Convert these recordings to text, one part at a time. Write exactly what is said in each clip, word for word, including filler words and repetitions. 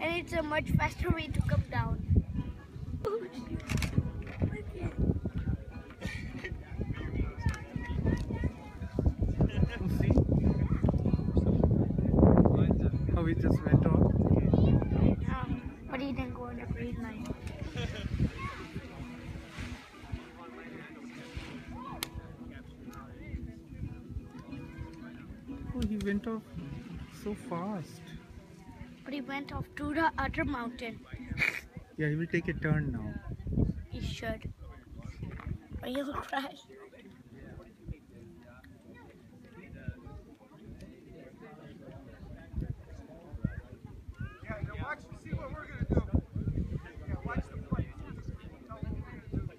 and it's a much faster way to come down. See how we just went on. Um, but he didn't go on the green line. Oh, he went off so fast. But he went off to the other mountain. Yeah, he will take a turn now. He should. Or he'll crash. Watch and see what we're going to do. Yeah, watch the play. Tell them what we're going to do.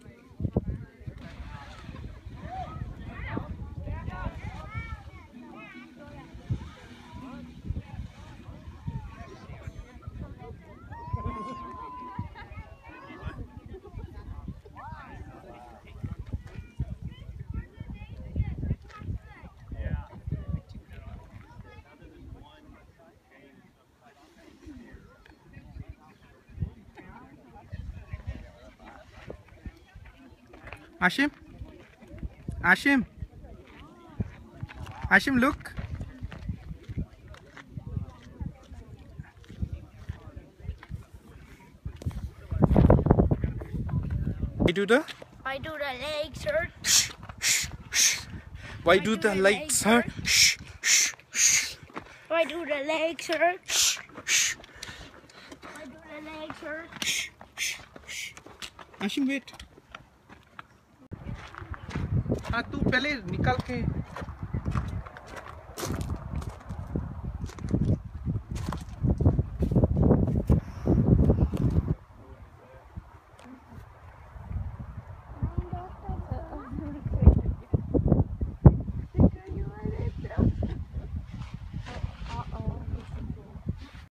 Ashim? Ashim? Ashim, look. Why do the? Why do the legs hurt? Why do the lights hurt? Shh, shh, shh. Why do the legs hurt? Why do the legs hurt? Ashim, wait. हाँ तू पहले निकाल के